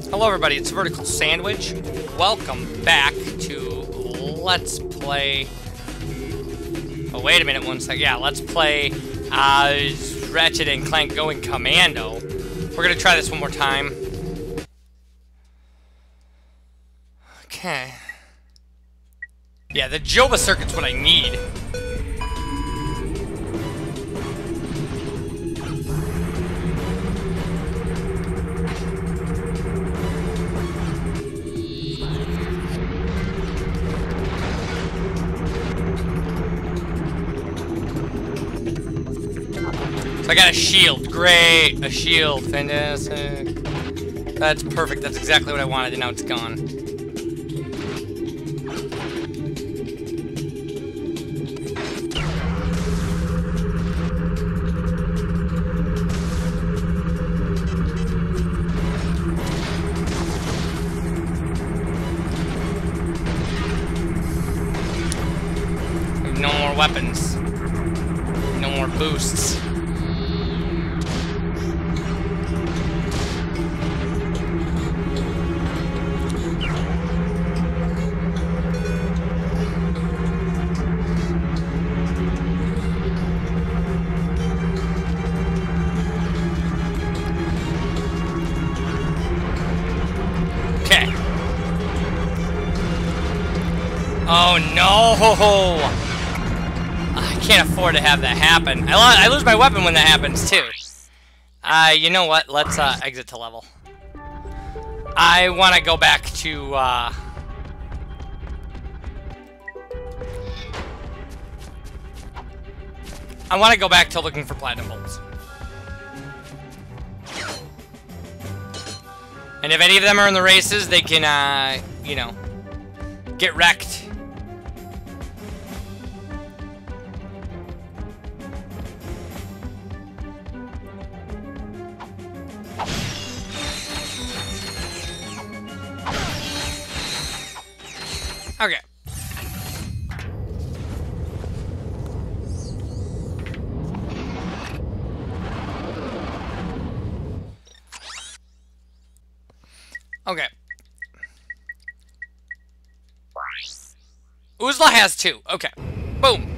Hello everybody, it's Vertical Sandwich. Welcome back to Let's Play... Oh, wait a minute, one sec. Yeah, Let's Play Ratchet and Clank Going Commando. We're gonna try this one more time. Okay. Yeah, the Joba circuit's what I need. I got a shield. Great. A shield. Fantastic. That's perfect. That's exactly what I wanted, and now it's gone. No more weapons. No more boosts. Oh no! I can't afford to have that happen. I lose my weapon when that happens too. You know what? Let's exit to level. I want to go back to I want to go back to looking for platinum bolts. And if any of them are in the races, they can you know, get wrecked. Okay. Okay. Uzla has 2. Okay. Boom.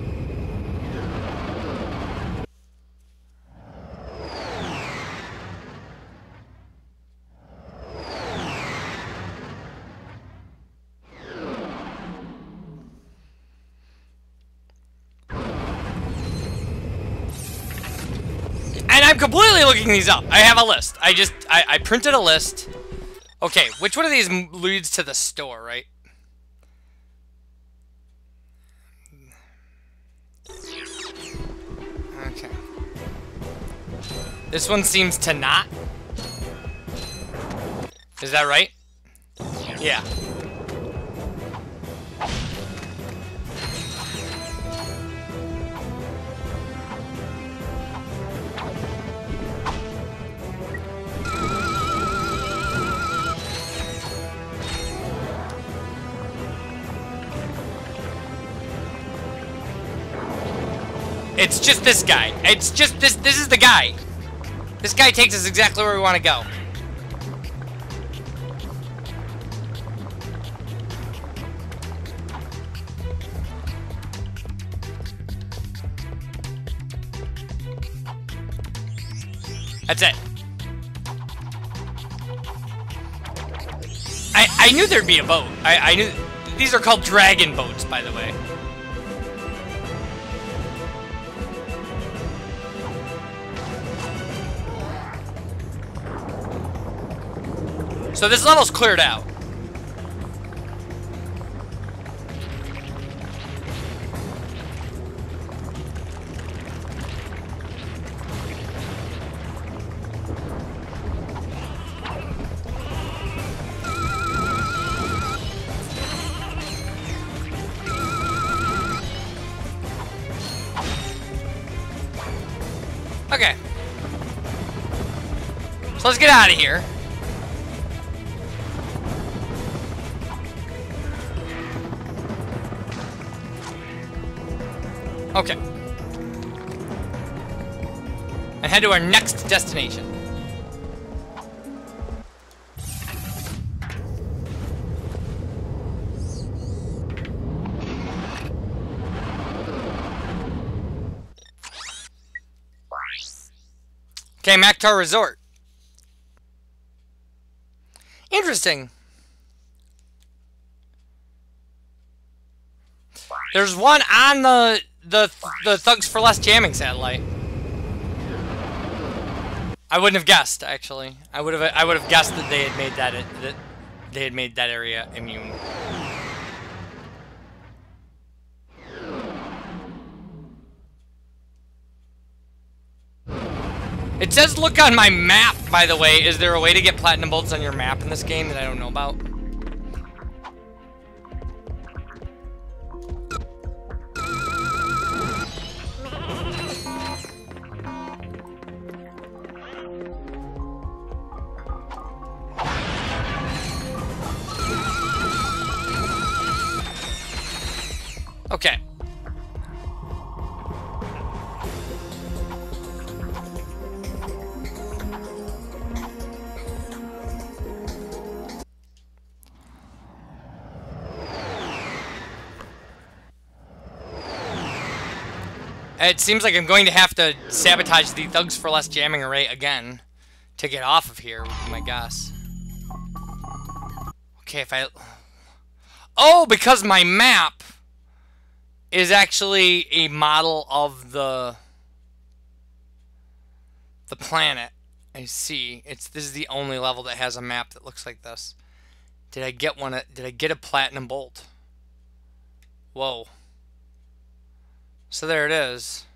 And I'm completely looking these up. I have a list. I printed a list. Okay, which one of these leads to the store, right? Okay. This one seems to not. Is that right? Yeah. It's just this guy. It's just this. This is the guy. This guy takes us exactly where we want to go. That's it. I knew there'd be a boat. I knew. These are called dragon boats, by the way. So this level's cleared out. Okay. So let's get out of here. Okay. And head to our next destination. Okay, Maktar Resort. Interesting. There's one on the Thugs for Less jamming satellite. I wouldn't have guessed, actually. I would have guessed that they had made that area immune. It says look on my map, by the way. Is there a way to get platinum bolts on your map in this game that I don't know about? Okay. It seems like I'm going to have to sabotage the Thugs for Less jamming array again to get off of here, would be my guess. Okay, if I... Oh, because my map is actually a model of the planet. I see. This is the only level that has a map that looks like this. Did I get one? Did I get a platinum bolt? Whoa. So there it is.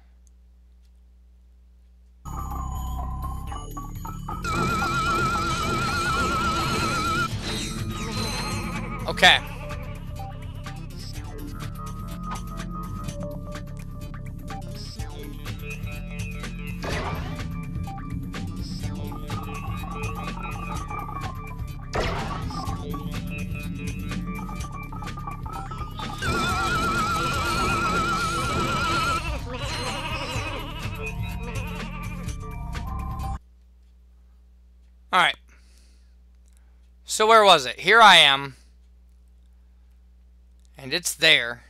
Okay. Alright. So where was it? Here I am. And it's there.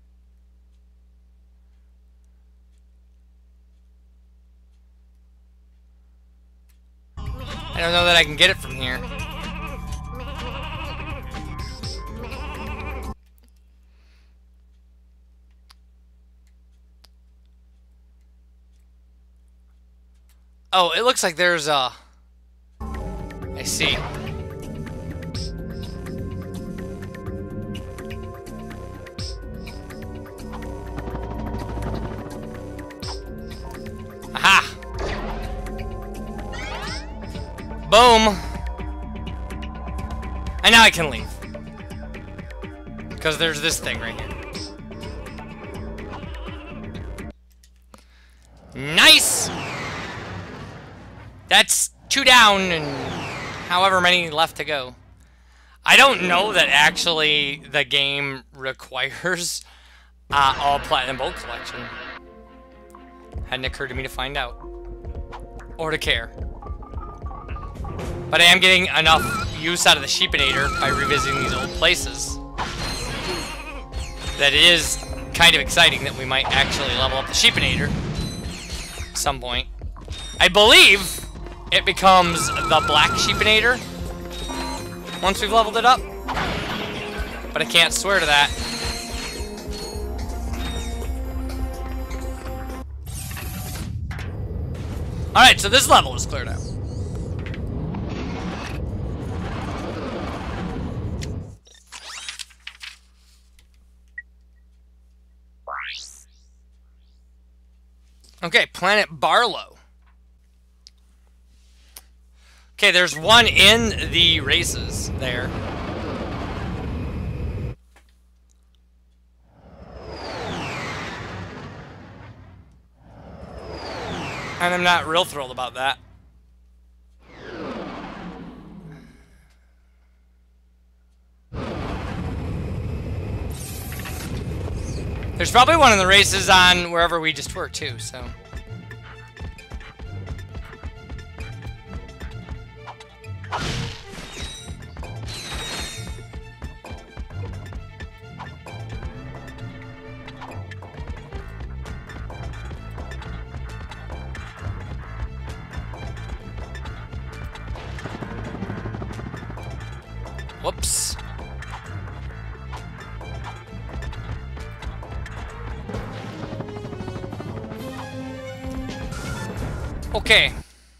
I don't know that I can get it from here. Oh, it looks like there's a... I see. Aha! Boom! And now I can leave. Because there's this thing right here. Nice! That's 2 down and however many left to go. I don't know that actually the game requires all Platinum Bolt collection. Hadn't occurred to me to find out. Or to care. But I am getting enough use out of the Sheepinator by revisiting these old places that it is kind of exciting that we might actually level up the Sheepinator at some point. I believe it becomes the Black Sheepinator once we've leveled it up, but I can't swear to that. Alright, so this level is cleared out. Okay, Planet Barlow. Okay, there's one in the races there. And I'm not real thrilled about that. There's probably one of the races on wherever we just were too, so. Whoops. Okay.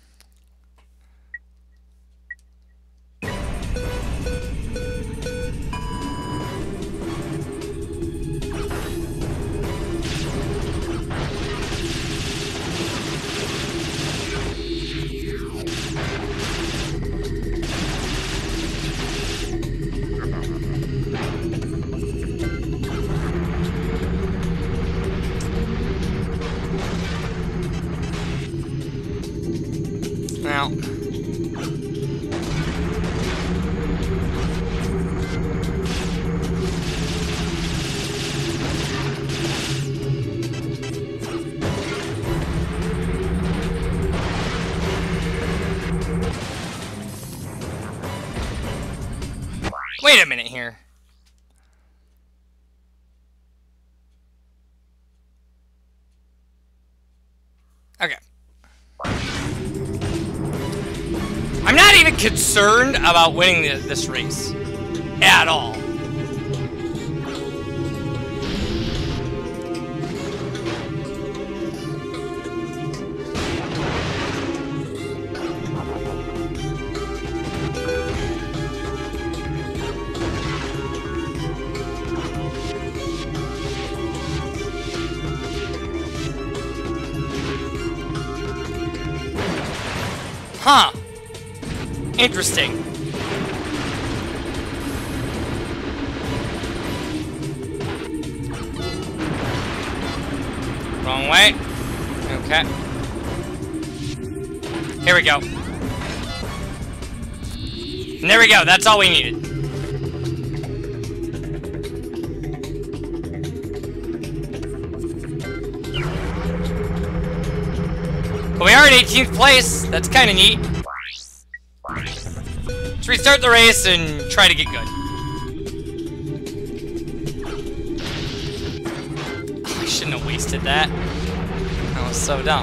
Now. Wait a minute here. Okay. I'm not even concerned about winning this race. At all. Huh. Interesting. Wrong way. Okay. Here we go. And there we go. That's all we needed. Well, we are in 18th place. That's kind of neat. Let's restart the race and try to get good. Oh, I shouldn't have wasted that. That was so dumb.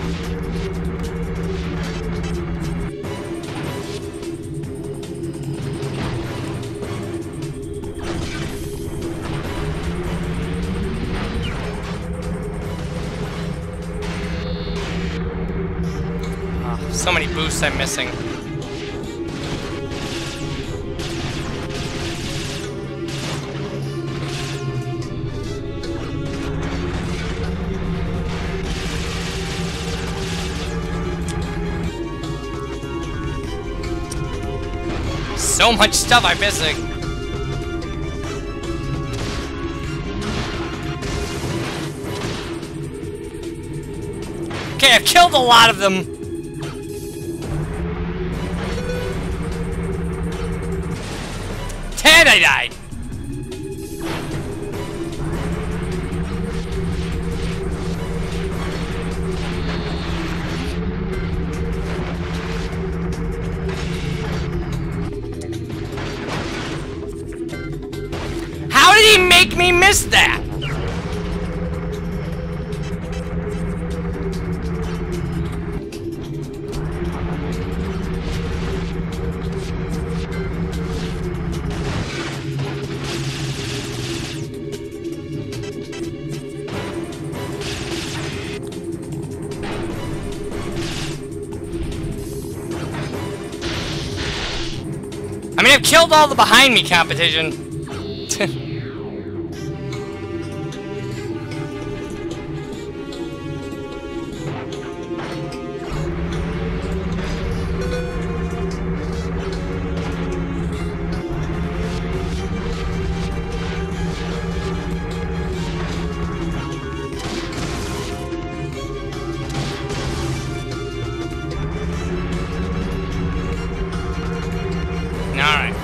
Oh, so many boosts I'm missing. So much stuff I'm missing. Okay, I've killed a lot of them. And I died. How did he make me miss that? I mean, I've killed all the behind me competition. Alright.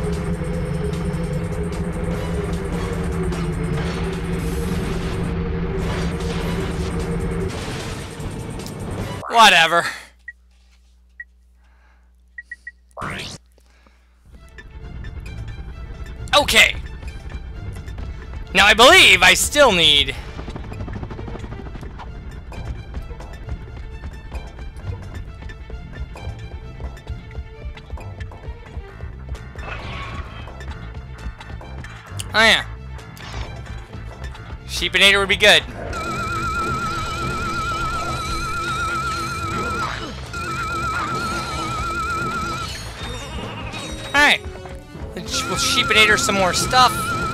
Whatever. Okay. Now I believe I still need... Oh yeah. Sheepinator would be good. Alright. We'll Sheepinator some more stuff.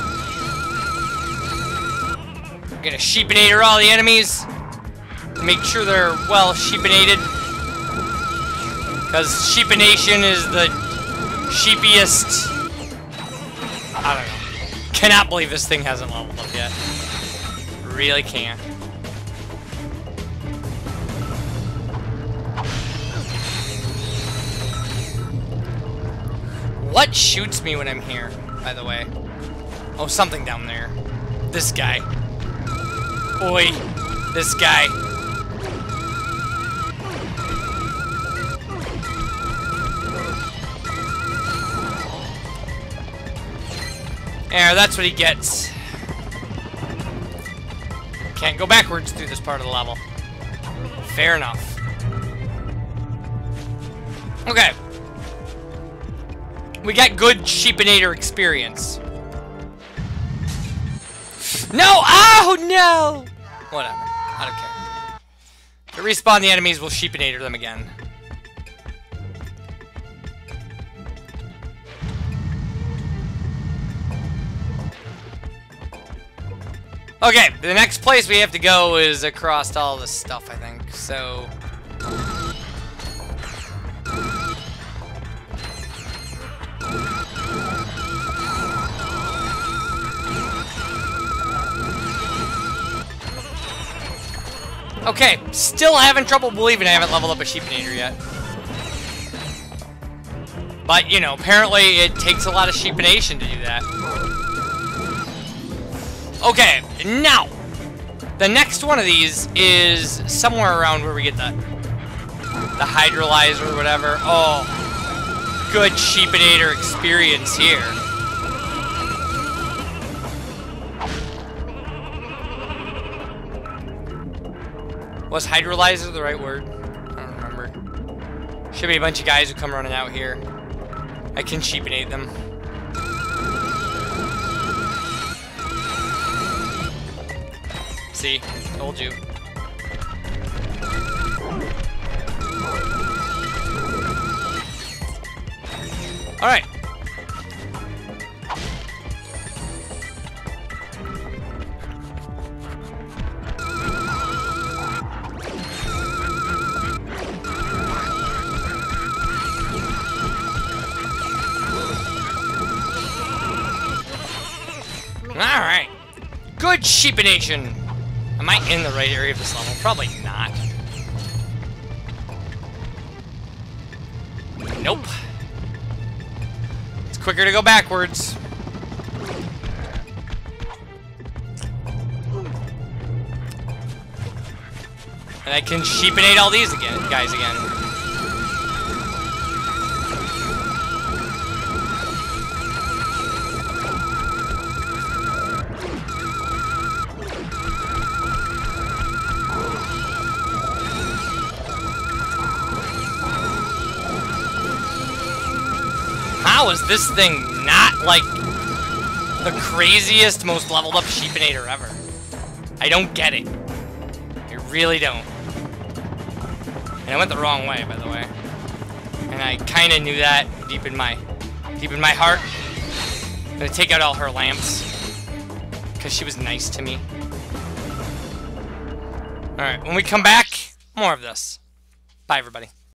We're gonna Sheepinator all the enemies. Make sure they're well Sheepinated. Because Sheepination is the sheepiest. I don't know. Cannot believe this thing hasn't leveled up yet. Really can't. What shoots me when I'm here, by the way? Oh, something down there. This guy. Oi. This guy. There, that's what he gets. Can't go backwards through this part of the level. Fair enough. Okay. We got good Sheepinator experience. No! Oh, no! Whatever. I don't care. To respawn the enemies, we'll Sheepinator them again. Okay, the next place we have to go is across all this stuff, I think. So... Okay, still having trouble believing I haven't leveled up a Sheepinator yet. But, you know, apparently it takes a lot of Sheepination to do that. Okay, now, the next one of these is somewhere around where we get the Hydrolyzer or whatever. Oh, good Sheepinator experience here. Was Hydrolyzer the right word? I don't remember. Should be a bunch of guys who come running out here. I can Sheepinate them. See? Told you. Alright. Alright. Good Sheepination. Am I in the right area of this level? Probably not. Nope. It's quicker to go backwards. And I can Sheepinate all these guys again. How is this thing not, like, the craziest, most leveled up Sheepinator ever? I don't get it. I really don't. And I went the wrong way, by the way. And I kind of knew that deep in my heart. I'm gonna take out all her lamps. Because she was nice to me. Alright, when we come back, more of this. Bye, everybody.